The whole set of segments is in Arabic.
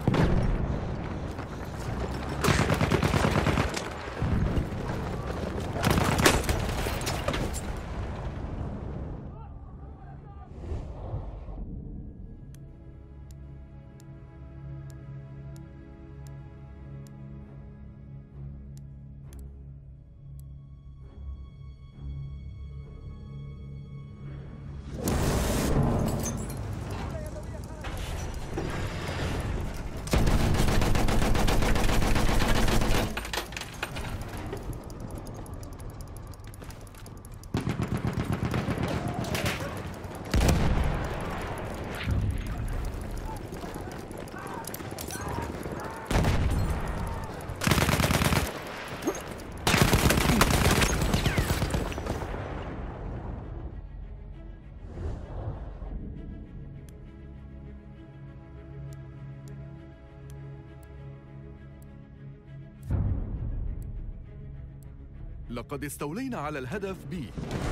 لقد استولينا على الهدف بي.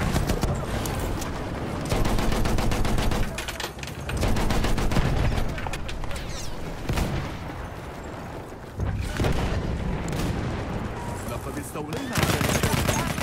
لقد استولينا على الهدف.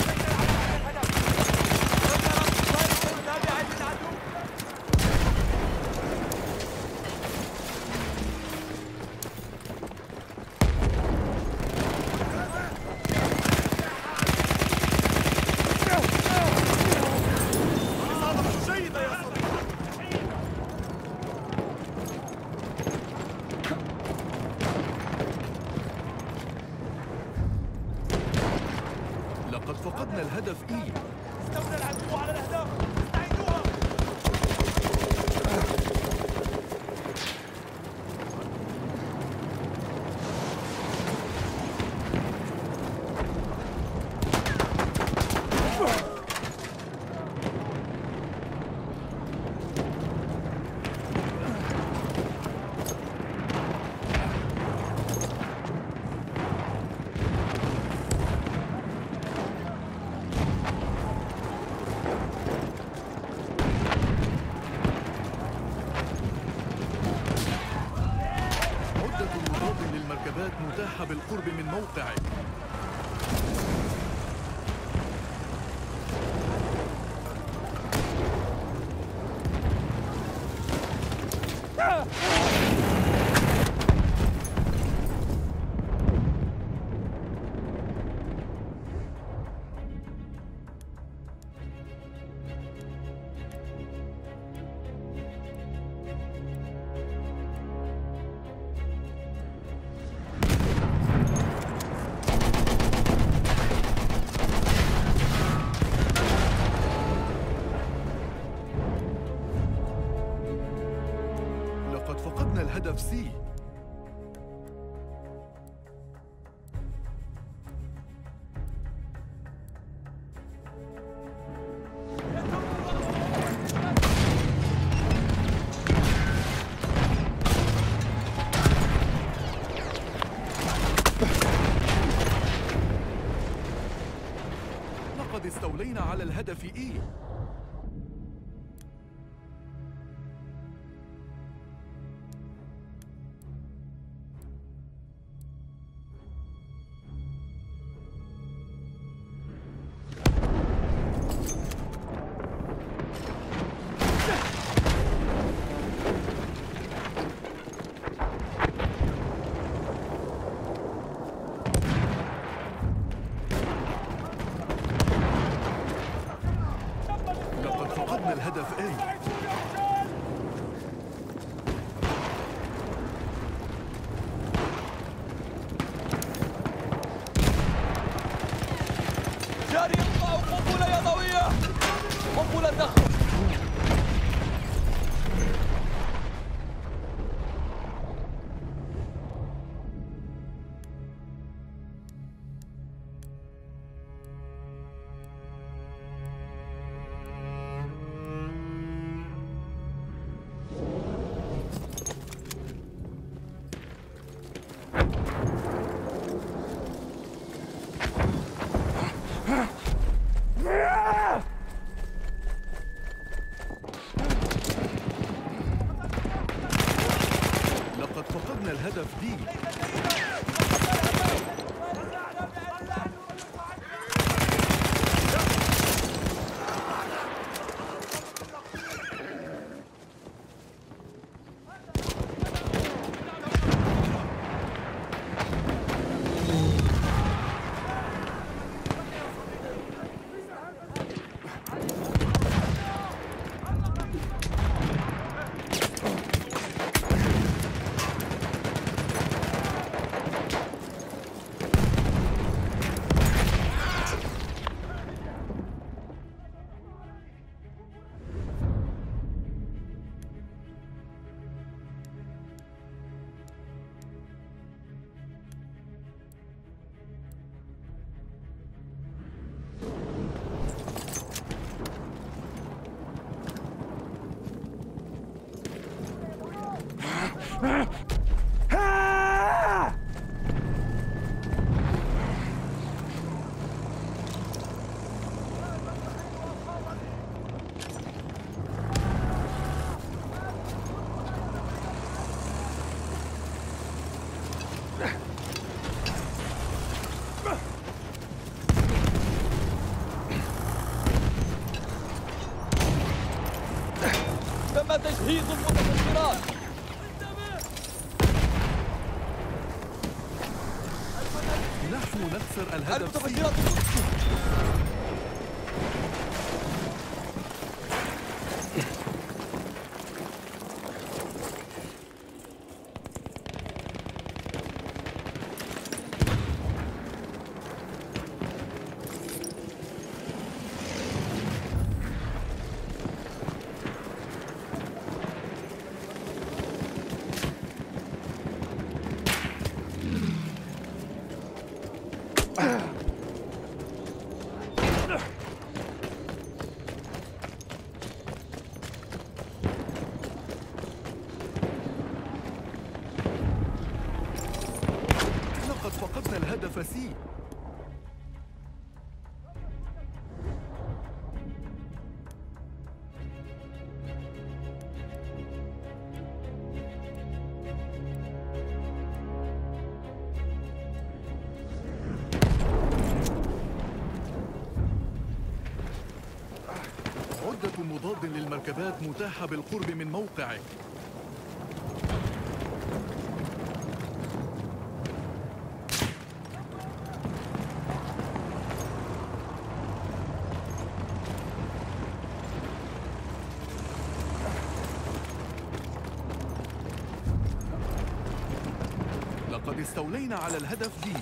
لقد فقدنا الهدف إي. استولى العدو على الأهداف، استعيدوها. للمركبات متاحة بالقرب من موقعه. فقدنا الهدف سي. لقد استولينا على الهدف إي. فقدنا الهدف A. جاري يطلع قنبلة يدوية، قنبلة ضخمة. الهدف دي. تم تجهيز المتفجرات. نحن نكسر الهدف سي. المتفجرات لقد فقدنا الهدف سي. عدة مضاد للمركبات متاحة بالقرب من موقعك. لقد استولينا على الهدف دي.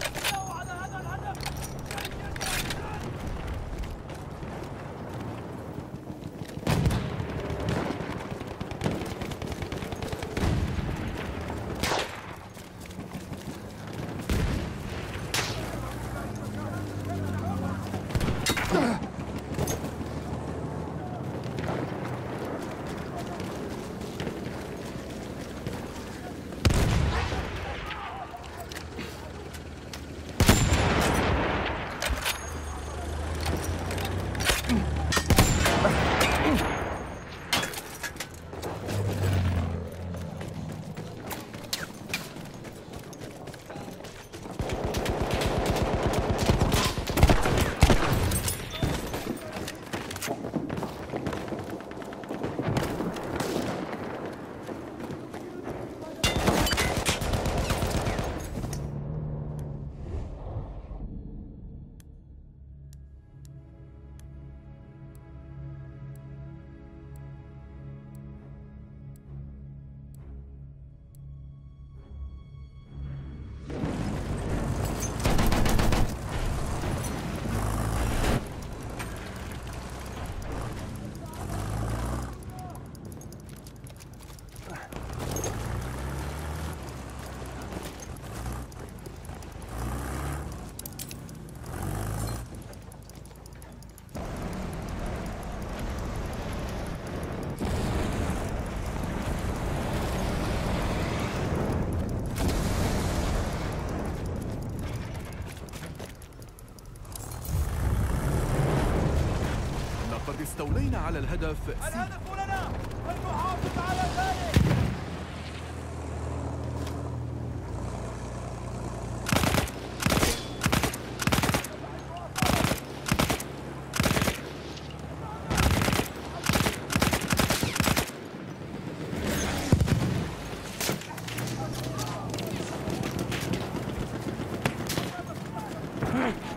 استولينا على الهدف الهدف لنا، فلنحافظ على ذلك.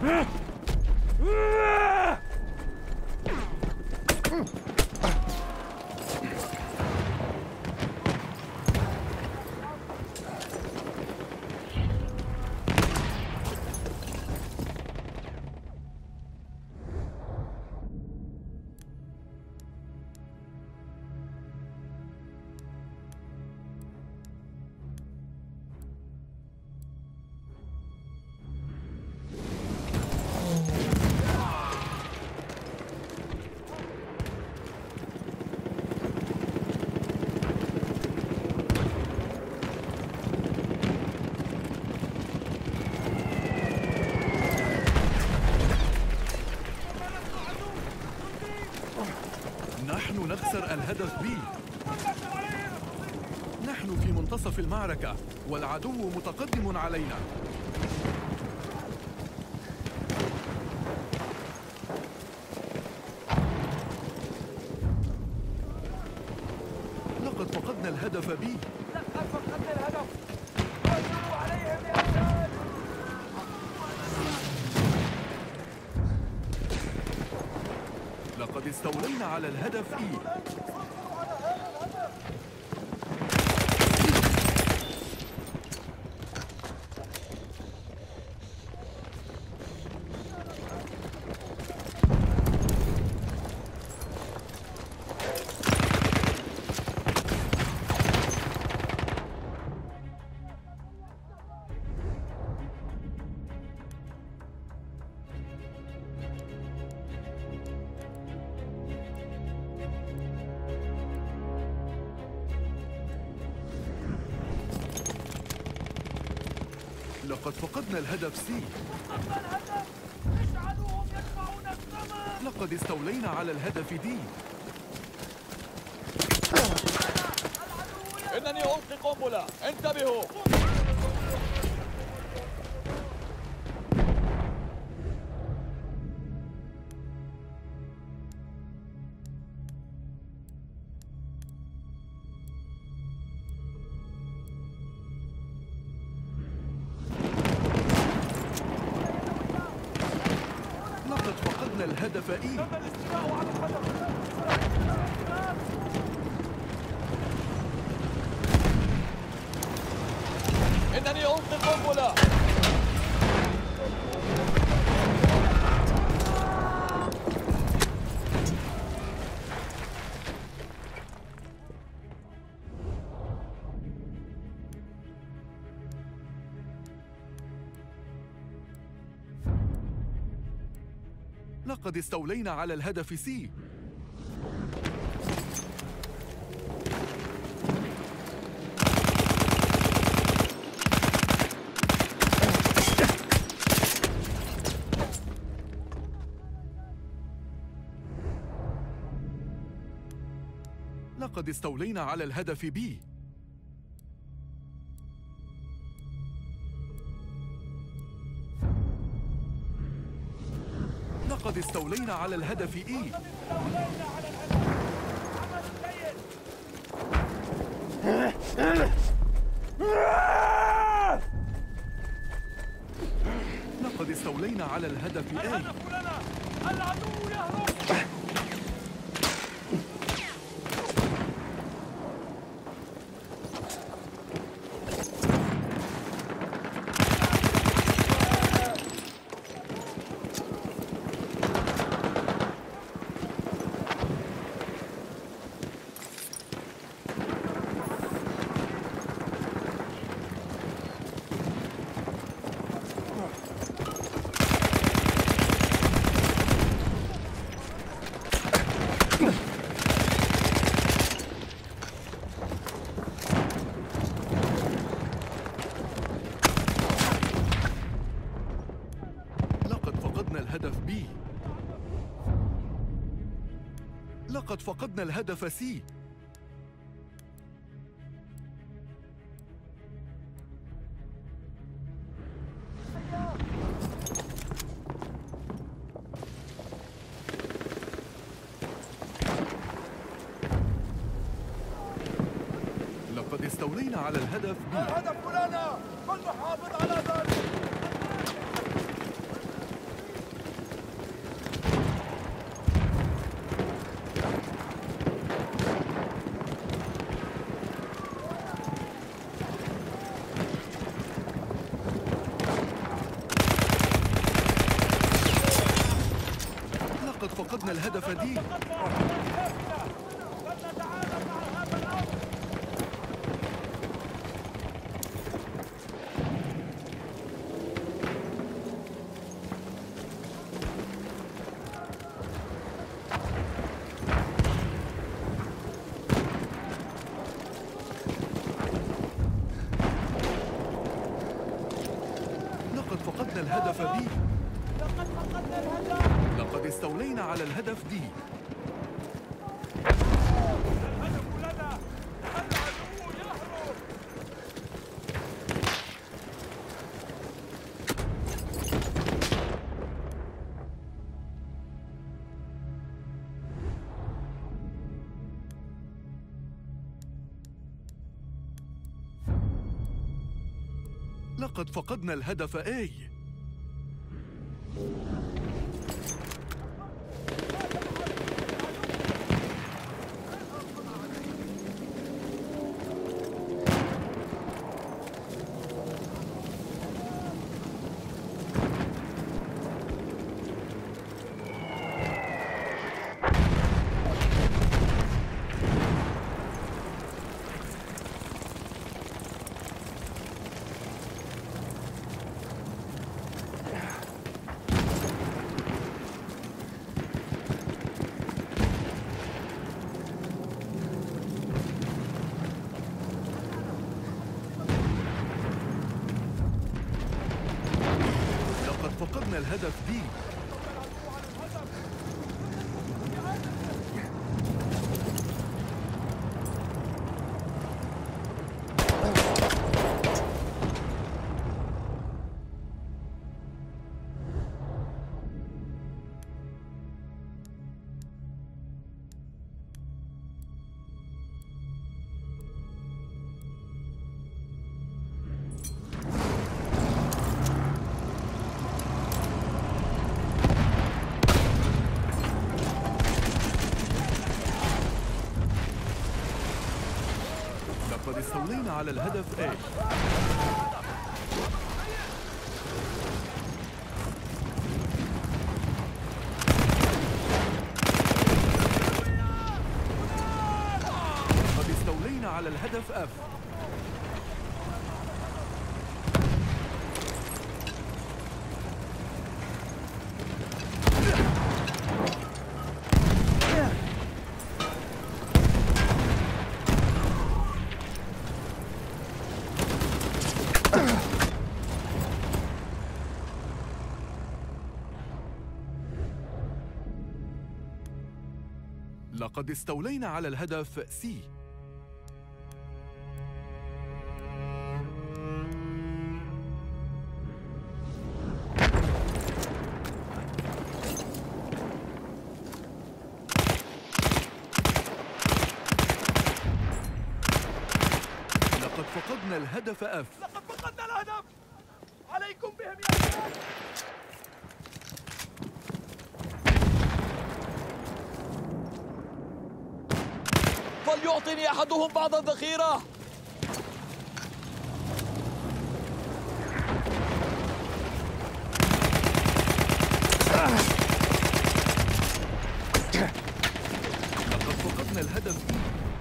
نحن نخسر الهدف بي. نحن في منتصف المعركة والعدو متقدم علينا. لقد فقدنا الهدف بي. لقد فقدنا الهدف. وانصروا عليهم يا رجال. لقد استولينا على الهدف إي. لقد فقدنا الهدف سي. اجعلوهم يدفعون الثمن. لقد استولينا على الهدف دي. إنني ألقي قنبلة، انتبهوا. لقد فقدنا الهدف إي. إنني ألقي قنبلة. لقد استولينا على الهدف سي. لقد استولينا على الهدف بي. لقد استولينا على الهدف إي. لقد استولينا على الهدف إي. الهدف لنا. العدو يهرب. الهدف بي. لقد فقدنا الهدف سي. لقد استولينا على الهدف بي. الهدف لنا، فلنحافظ على ذلك. فقدنا الهدف دي. فلنتعامل مع هذا الأمر. لقد فقدنا الهدف بي. لقد فقدنا الهدف. لقد استولينا على الهدف دي. الهدف لنا. العدو يهرب. لقد فقدنا الهدف A. فقدنا الهدف دي. لقد استولينا على الهدف A. لقد استولينا على الهدف F. لقد استولينا على الهدف C. لقد فقدنا الهدف F. لقد فقدنا الهدف. عليكم بهم يا رجال. فليعطني أحدهم بعض الذخيرة. لقد فقدنا الهدف E.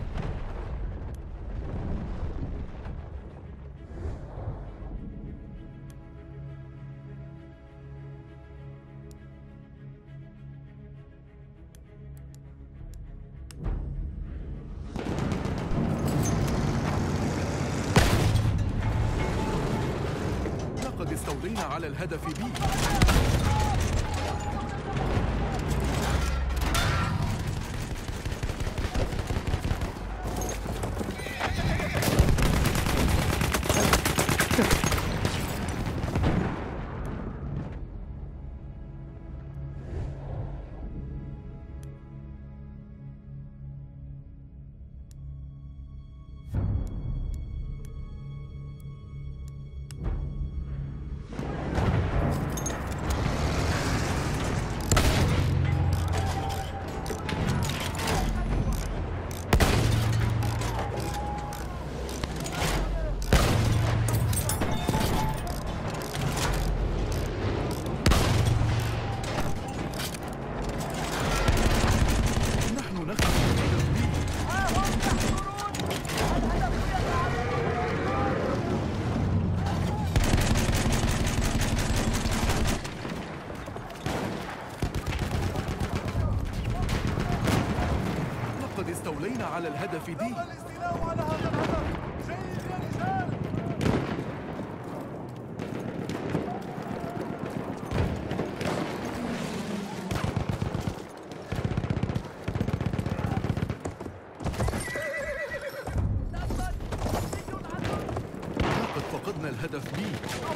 لقد استولينا على الهدف B. على الهدف دي. الاستيلاء على هذا الهدف. جيد يا رجال. لقد فقدنا الهدف بي.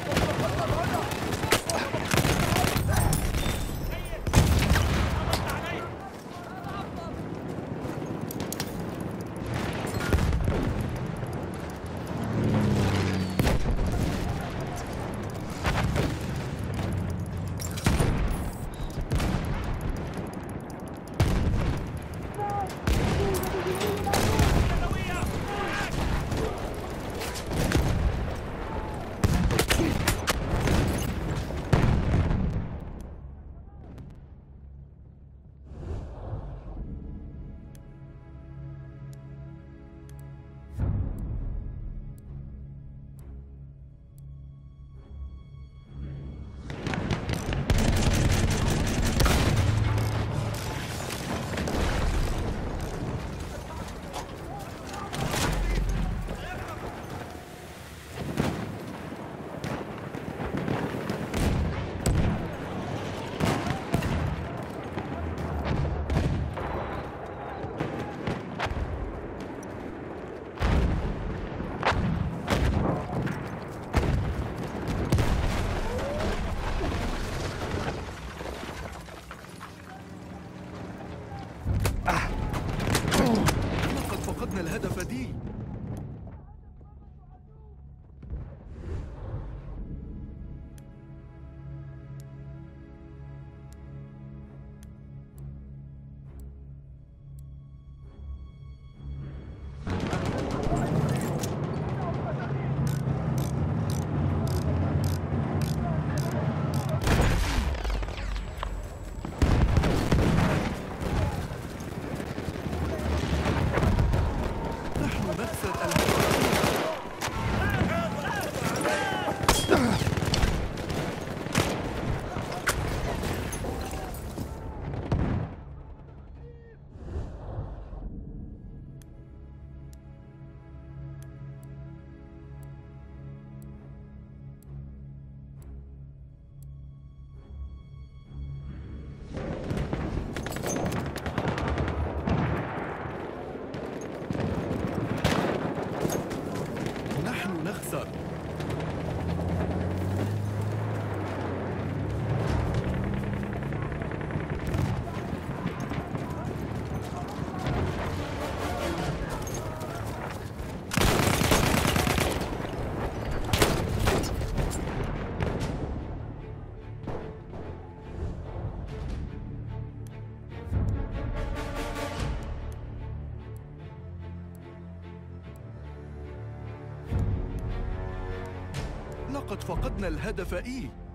لقد فقدنا الهدف دي. نحن نخسر الهدف. نحن نخسر. لقد فقدنا الهدف إي.